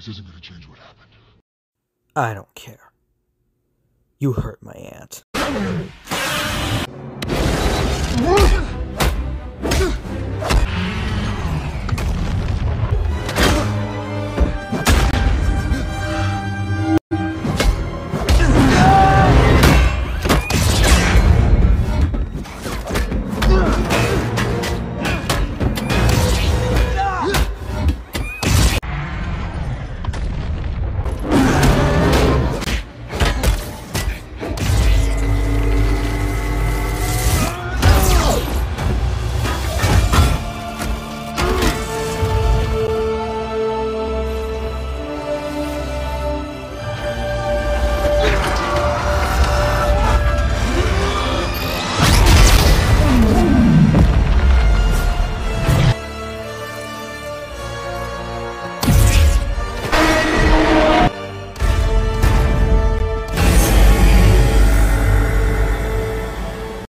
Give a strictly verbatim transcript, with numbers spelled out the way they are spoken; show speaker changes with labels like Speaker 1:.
Speaker 1: This isn't gonna change what happened.
Speaker 2: I don't care. You hurt my aunt.